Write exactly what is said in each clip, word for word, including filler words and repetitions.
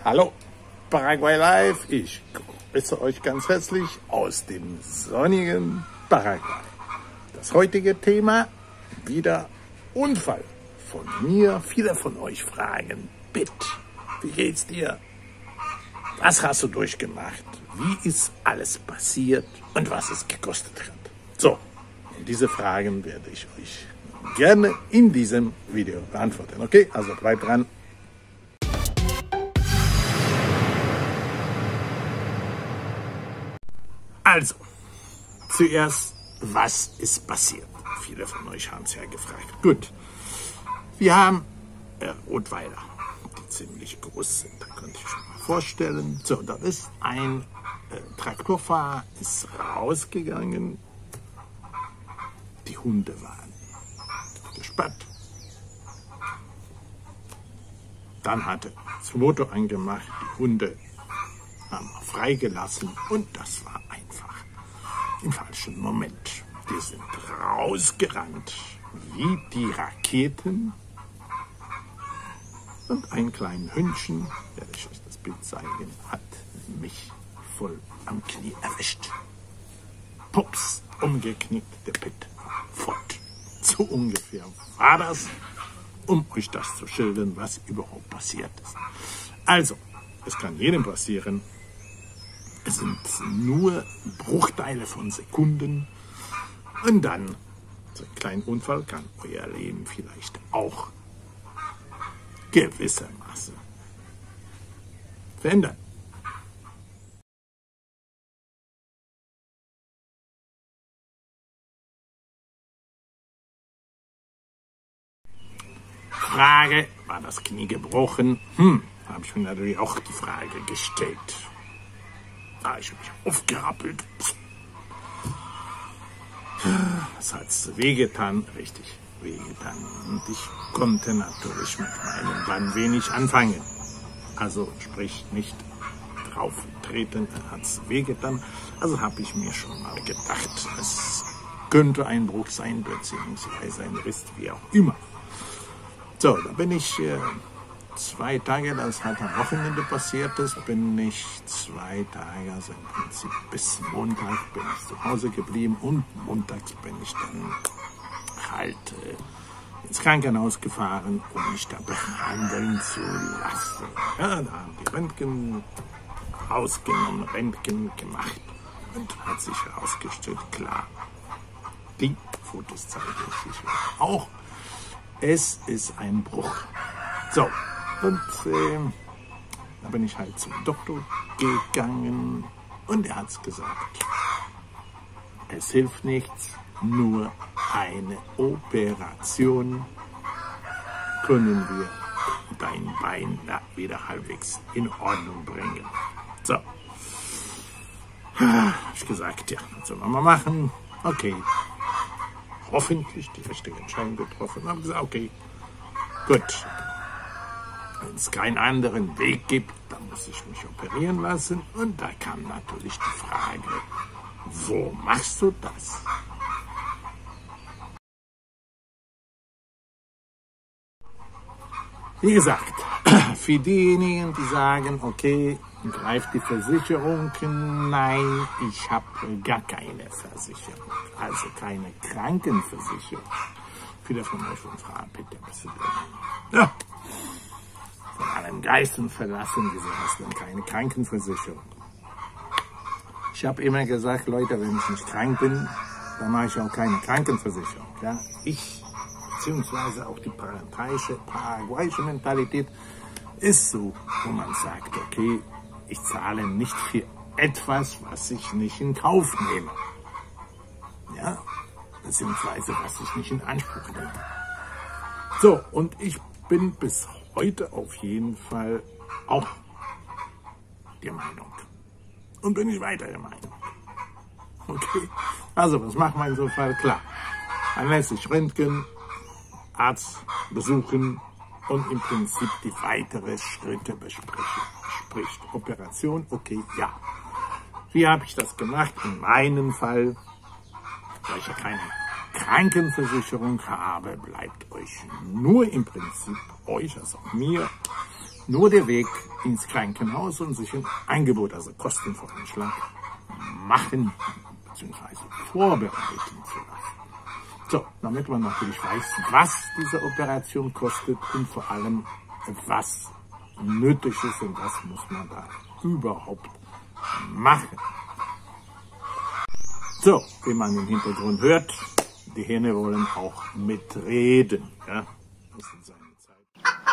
Hallo, Paraguay Live, ich grüße euch ganz herzlich aus dem sonnigen Paraguay. Das heutige Thema, wieder Unfall von mir. Viele von euch fragen, bitte, wie geht's dir? Was hast du durchgemacht? Wie ist alles passiert und was es gekostet hat? So, und diese Fragen werde ich euch gerne in diesem Video beantworten. Okay, also bleibt dran. Also, zuerst, was ist passiert? Viele von euch haben es ja gefragt. Gut, wir haben äh, Rottweiler, die ziemlich groß sind, da könnt ihr schon mal vorstellen. So, da ist ein äh, Traktorfahrer, ist rausgegangen. Die Hunde waren gespannt. Dann hat er das Motor angemacht, die Hunde haben wir freigelassen und das war einfach im falschen Moment. Die sind rausgerannt wie die Raketen und ein kleines Hündchen, werde ich euch das Bild zeigen, hat mich voll am Knie erwischt. Pups, umgeknickt, der Pit war fort. So ungefähr war das, um euch das zu schildern, was überhaupt passiert ist. Also, es kann jedem passieren. Es sind nur Bruchteile von Sekunden. Und dann, so ein kleiner Unfall kann euer Leben vielleicht auch gewissermaßen verändern. Frage, war das Knie gebrochen? Hm, da habe ich mir natürlich auch die Frage gestellt. Da ich mich aufgerappelt. Es hat wehgetan, richtig wehgetan. Und ich konnte natürlich mit meinem Bein wenig anfangen. Also sprich nicht drauf treten, hat es wehgetan. Also habe ich mir schon mal gedacht, es könnte ein Bruch sein, beziehungsweise ein Riss, wie auch immer. So, da bin ich äh, zwei Tage, das hat am Wochenende passiert ist, bin ich zwei Tage, also im Prinzip bis Montag bin ich zu Hause geblieben und montags bin ich dann halt äh, ins Krankenhaus gefahren, um mich da behandeln zu lassen. Ja, da haben die Röntgen rausgenommen, Röntgen gemacht und hat sich herausgestellt, klar, die Fotos zeige ich euch auch. Es ist ein Bruch. So, und äh, da bin ich halt zum Doktor gegangen und er hat es gesagt. Es hilft nichts, nur eine Operation können wir dein Bein wieder halbwegs in Ordnung bringen. So, habe ich gesagt, ja, was soll man mal machen? Okay. Hoffentlich die richtige Entscheidung getroffen und habe gesagt, okay, gut, wenn es keinen anderen Weg gibt, dann muss ich mich operieren lassen. Und da kam natürlich die Frage, wo machst du das? Wie gesagt, für diejenigen, die sagen, okay, greift die Versicherung, nein, ich habe gar keine Versicherung, also keine Krankenversicherung. Viele von euch fragen, bitte, bist du denn, ja, von allen Geistern verlassen, wieso hast du denn keine Krankenversicherung? Ich habe immer gesagt, Leute, wenn ich nicht krank bin, dann mache ich auch keine Krankenversicherung. Ja? Ich, beziehungsweise auch die paraguayische, paraguayische Mentalität ist so, wo man sagt, okay, ich zahle nicht für etwas, was ich nicht in Kauf nehme. Ja, beziehungsweise was ich nicht in Anspruch nehme. So, und ich bin bis heute auf jeden Fall auch der Meinung. Und bin ich weiter der Meinung. Okay, also was macht man in so einem Fall? Klar, man lässt sich röntgen, Arzt besuchen und im Prinzip die weiteren Schritte besprechen. Sprich, Operation, okay, ja. Wie habe ich das gemacht? In meinem Fall, weil ich ja keine Krankenversicherung habe, bleibt euch nur im Prinzip, euch, also mir, nur der Weg ins Krankenhaus und sich ein Angebot, also Kostenvoranschlag, machen bzw. vorbereiten zu lassen. So, damit man natürlich weiß, was diese Operation kostet und vor allem, was nötig ist und was muss man da überhaupt machen. So, wie man im Hintergrund hört, die Hähne wollen auch mitreden. Ja? Das ist seine Zeit.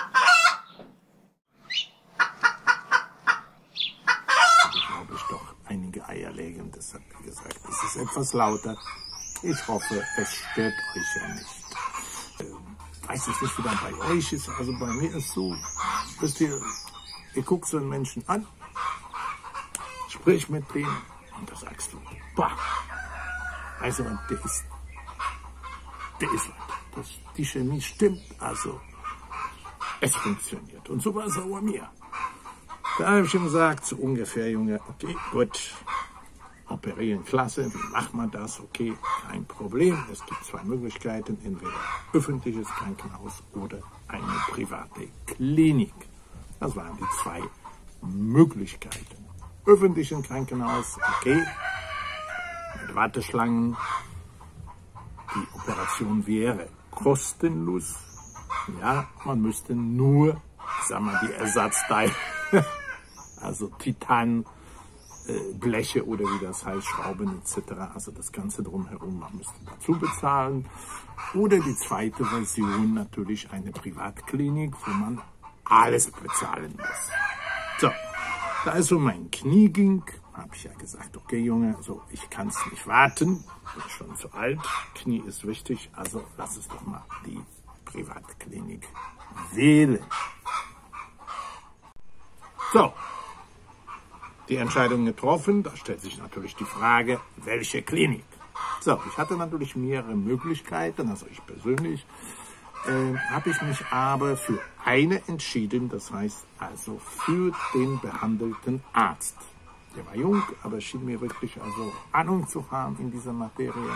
Ich glaube, ich doch einige Eier legen, deshalb, wie gesagt, es ist etwas lauter. Ich hoffe, es stört euch ja nicht. Ähm, weiß ich nicht, wie das bei euch ist, also bei mir ist so, wisst ihr, ihr guckt so einen Menschen an, sprich mit dem und da sagst du, boah, also der ist, der ist, das, die Chemie stimmt, also es funktioniert. Und so war es auch bei mir. Da habe ich ihm gesagt, so ungefähr, Junge, okay, gut, operieren, klasse, wie macht man das? Okay, kein Problem. Es gibt zwei Möglichkeiten, entweder öffentliches Krankenhaus oder eine private Klinik. Das waren die zwei Möglichkeiten. Öffentlichen Krankenhaus, okay, mit Warteschlangen. Die Operation wäre kostenlos. Ja, man müsste nur, ich sag mal, die Ersatzteile, also Titan, äh, Bleche oder wie das heißt, Schrauben et cetera. Also das Ganze drumherum, man müsste dazu bezahlen. Oder die zweite Version, natürlich eine Privatklinik, wo man alles bezahlen muss. So, da es um mein Knie ging, habe ich ja gesagt, okay Junge, also ich kann es nicht warten, bin schon zu alt, Knie ist wichtig, also lass es doch mal die Privatklinik wählen. So, die Entscheidung getroffen, da stellt sich natürlich die Frage, welche Klinik? So, ich hatte natürlich mehrere Möglichkeiten, also ich persönlich, äh, habe ich mich aber für eine entschieden, das heißt also für den behandelten Arzt. Der war jung, aber schien mir wirklich also Ahnung zu haben in dieser Materie.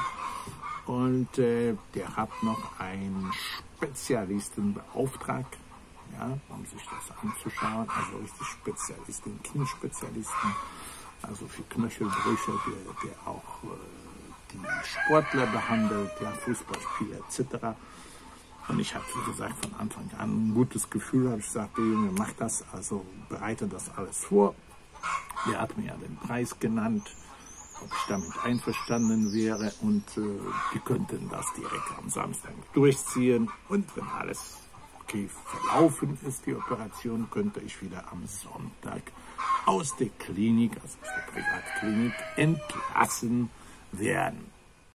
Und äh, der hat noch einen Spezialisten beauftragt, ja, um sich das anzuschauen. Also richtig Spezialisten, Kniespezialisten, also für Knöchelbrüche, der, der auch äh, die Sportler behandelt, ja, Fußballspieler et cetera. Und ich habe, wie gesagt, von Anfang an ein gutes Gefühl, habe ich gesagt, der Junge, mach das, also bereite das alles vor. Der hat mir ja den Preis genannt, ob ich damit einverstanden wäre und äh, die könnten das direkt am Samstag durchziehen. Und wenn alles okay verlaufen ist, die Operation, könnte ich wieder am Sonntag aus der Klinik, also aus der Privatklinik, entlassen werden.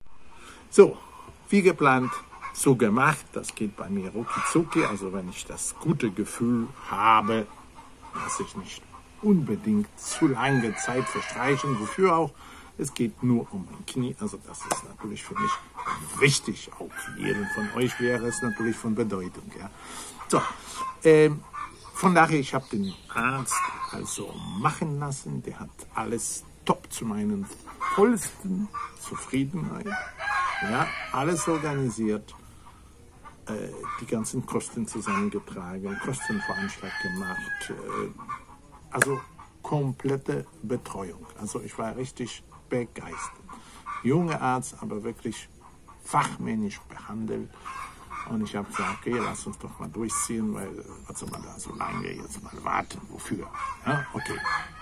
So, wie geplant, so gemacht. Das geht bei mir rucki zucki. Also wenn ich das gute Gefühl habe, dass ich nicht unbedingt zu lange Zeit verstreichen, wofür auch. Es geht nur um mein Knie, also das ist natürlich für mich wichtig. Auch für jeden von euch wäre es natürlich von Bedeutung. Ja. So, ähm, von daher, ich habe den Arzt also machen lassen. Der hat alles top zu meinen vollsten Zufriedenheit. Ja, alles organisiert, äh, die ganzen Kosten zusammengetragen, Kostenvoranschlag gemacht. Äh, Also komplette Betreuung. Also ich war richtig begeistert. Junger Arzt, aber wirklich fachmännisch behandelt. Und ich habe gesagt, okay, lass uns doch mal durchziehen, weil was soll man da so lange jetzt mal warten? Wofür? Ja, okay.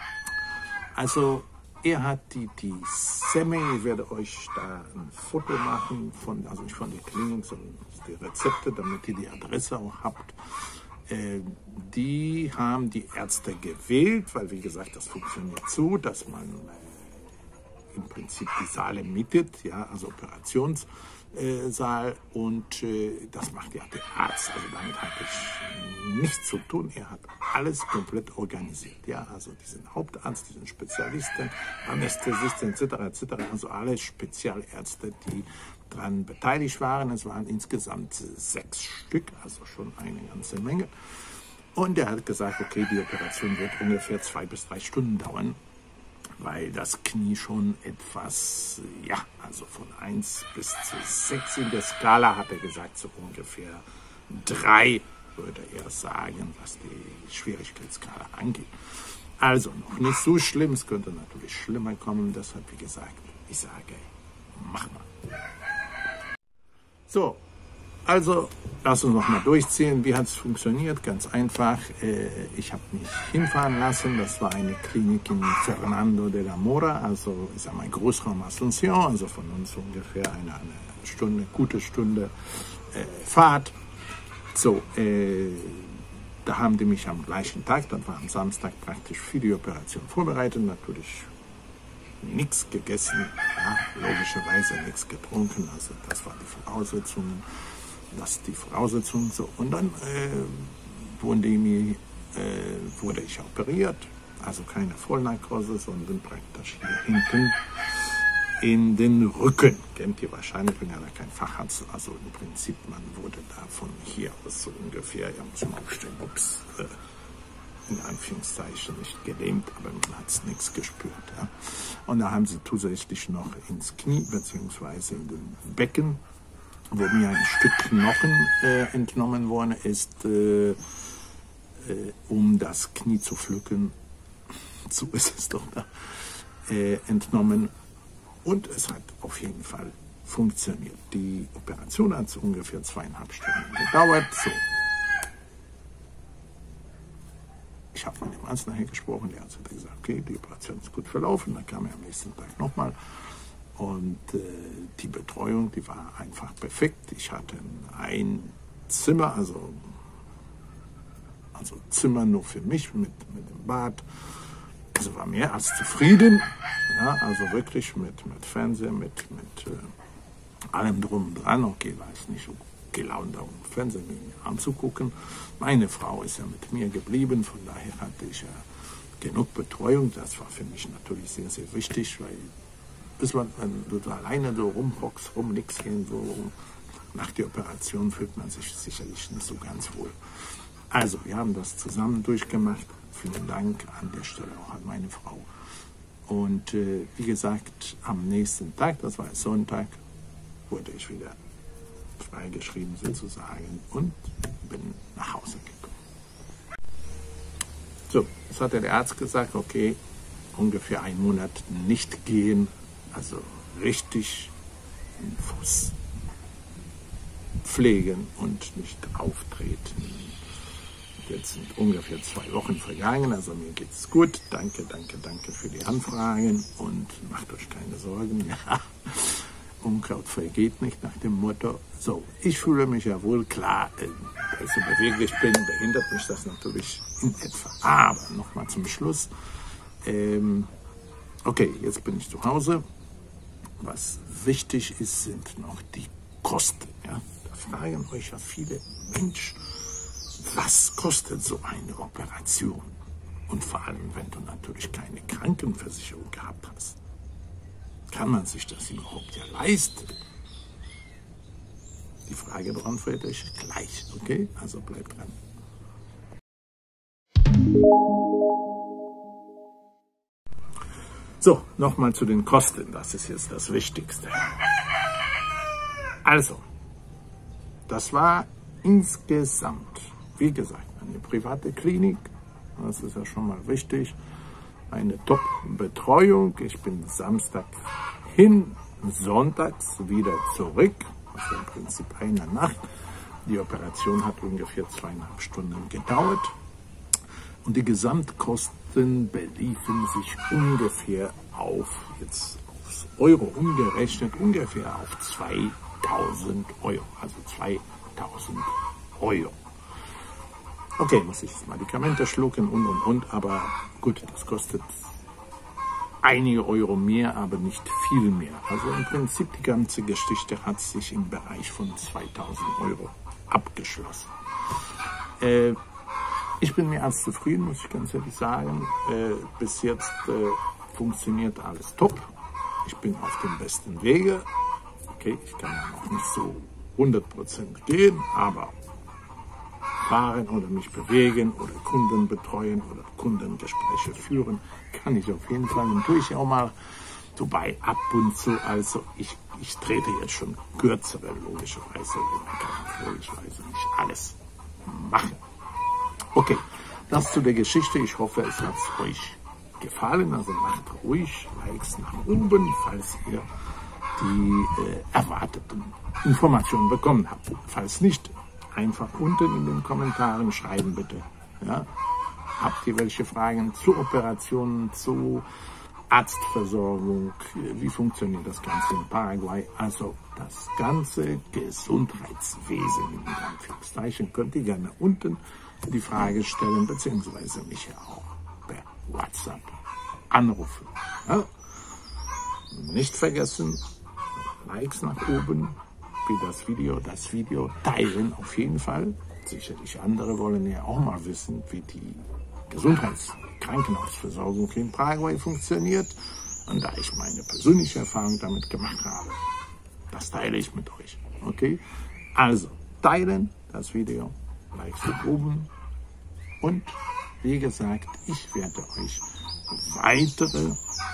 Also er hat die, die Semme, ich werde euch da ein Foto machen, von, also nicht von der Klinik, sondern die Rezepte, damit ihr die Adresse auch habt. Die haben die Ärzte gewählt, weil wie gesagt, das funktioniert so, dass man äh, im Prinzip die Saale mietet, ja, also Operationssaal, und äh, das macht ja der Arzt. Also damit hat ich nichts zu tun. Er hat alles komplett organisiert, ja, also diesen Hauptarzt, diesen Spezialisten, Anästhesisten et cetera et cetera, also alle Spezialärzte, die daran beteiligt waren. Es waren insgesamt sechs Stück, also schon eine ganze Menge. Und er hat gesagt, okay, die Operation wird ungefähr zwei bis drei Stunden dauern, weil das Knie schon etwas, ja, also von eins bis zu sechs in der Skala, hat er gesagt, so ungefähr drei würde eher sagen, was die Schwierigkeitsgrade angeht. Also noch nicht so schlimm, es könnte natürlich schlimmer kommen, deshalb wie gesagt, ich sage, mach mal. So, also lass uns noch mal durchziehen, wie hat es funktioniert, ganz einfach, ich habe mich hinfahren lassen, das war eine Klinik in Fernando de la Mora, also ist ja mein Großraum Asunción, also von uns ungefähr eine, eine Stunde, gute Stunde äh, Fahrt. So, äh, da haben die mich am gleichen Tag, das war am Samstag praktisch für die Operation vorbereitet, natürlich nichts gegessen, ja, logischerweise nichts getrunken, also das war die Voraussetzung, das die Voraussetzung so. Und dann äh, wurde, mir, äh, wurde ich operiert, also keine Vollnarkose, sondern praktisch hier hinten in den Rücken. Kennt ihr wahrscheinlich, ich bin ja kein Facharzt, also im Prinzip, man wurde da von hier aus so ungefähr, ja, muss man aufstehen, ups, äh, in Anführungszeichen nicht gelähmt, aber man hat es nichts gespürt. Ja. Und da haben sie zusätzlich noch ins Knie beziehungsweise in den Becken, wo mir ein Stück Knochen äh, entnommen worden ist, äh, äh, um das Knie zu pflücken. So ist es doch da, äh, entnommen. Und es hat auf jeden Fall funktioniert. Die Operation hat so ungefähr zweieinhalb Stunden gedauert. So. Ich habe mit dem Arzt nachher gesprochen, der Arzt hat gesagt, okay, die Operation ist gut verlaufen. Dann kam er am nächsten Tag nochmal. Und äh, die Betreuung, die war einfach perfekt. Ich hatte ein Zimmer, also, also Zimmer nur für mich mit, mit dem Bad. Also war mehr als zufrieden. Ja, also wirklich mit, mit Fernseher, mit, mit äh, allem drum und dran. Okay, war es nicht so gelaunt, um Fernsehen anzugucken. Meine Frau ist ja mit mir geblieben, von daher hatte ich ja genug Betreuung. Das war für mich natürlich sehr, sehr wichtig, weil bis man, wenn du da alleine so rumhockst, rum, nix irgendwo rum, nach der Operation fühlt man sich sicherlich nicht so ganz wohl. Also, wir haben das zusammen durchgemacht. Vielen Dank an der Stelle auch an meine Frau. Und äh, wie gesagt, am nächsten Tag, das war Sonntag, wurde ich wieder freigeschrieben sozusagen und bin nach Hause gekommen. So, jetzt hat der Arzt gesagt, okay, ungefähr einen Monat nicht gehen, also richtig den Fuß pflegen und nicht auftreten. Jetzt sind ungefähr zwei Wochen vergangen, also mir geht es gut. Danke, danke, danke für die Anfragen und macht euch keine Sorgen. Ja, Unkraut vergeht nicht nach dem Motto. So, ich fühle mich ja wohl, klar, äh, weil ich so beweglich bin, behindert mich das natürlich in etwa. Aber nochmal zum Schluss. Ähm, okay, jetzt bin ich zu Hause. Was wichtig ist, sind noch die Kosten. Ja? Da fragen euch ja viele Menschen, was kostet so eine Operation? Und vor allem, wenn du natürlich keine Krankenversicherung gehabt hast. Kann man sich das überhaupt ja leisten? Die Frage beantworte ich gleich, okay? Also bleibt dran. So, nochmal zu den Kosten. Das ist jetzt das Wichtigste. Also, das war insgesamt, wie gesagt, eine private Klinik. Das ist ja schon mal wichtig. Eine Top-Betreuung. Ich bin Samstag hin, sonntags wieder zurück. Also im Prinzip eine Nacht. Die Operation hat ungefähr zweieinhalb Stunden gedauert. Und die Gesamtkosten beliefen sich ungefähr auf, jetzt aufs Euro umgerechnet, ungefähr auf zweitausend Euro. Also zweitausend Euro. Okay, muss ich jetzt Medikamente schlucken und und und, aber gut, das kostet einige Euro mehr, aber nicht viel mehr. Also im Prinzip die ganze Geschichte hat sich im Bereich von zweitausend Euro abgeschlossen. Äh, ich bin mehr als zufrieden, muss ich ganz ehrlich sagen. Äh, bis jetzt äh, funktioniert alles top. Ich bin auf dem besten Wege. Okay, ich kann ja noch nicht so hundert Prozent gehen, aber fahren oder mich bewegen oder Kunden betreuen oder Kundengespräche führen, kann ich auf jeden Fall und tue ich auch mal, wobei ab und zu, also ich, ich trete jetzt schon kürzere, logischerweise, logischerweise nicht alles, machen. Okay, das zu der Geschichte. Ich hoffe, es hat euch gefallen. Also macht ruhig Likes nach oben, falls ihr die äh, erwarteten Informationen bekommen habt. Falls nicht, einfach unten in den Kommentaren schreiben bitte. Ja? Habt ihr welche Fragen zu Operationen, zu Arztversorgung? Wie funktioniert das Ganze in Paraguay? Also das ganze Gesundheitswesen in Anführungszeichen könnt ihr gerne unten die Frage stellen, beziehungsweise mich ja auch per WhatsApp anrufen. Ja? Nicht vergessen, Likes nach oben, wie das Video, das Video teilen auf jeden Fall. Sicherlich andere wollen ja auch mal wissen, wie die Gesundheits- Krankenhausversorgung in Paraguay funktioniert. Und da ich meine persönliche Erfahrung damit gemacht habe, das teile ich mit euch. Okay? Also, teilen das Video, Likes nach oben. Und wie gesagt, ich werde euch weitere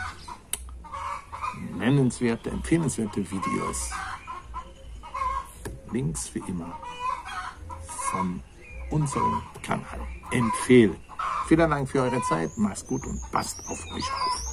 nennenswerte, empfehlenswerte Videos, Links wie immer, von unserem Kanal empfehlen. Vielen Dank für eure Zeit, macht's gut und passt auf euch auf.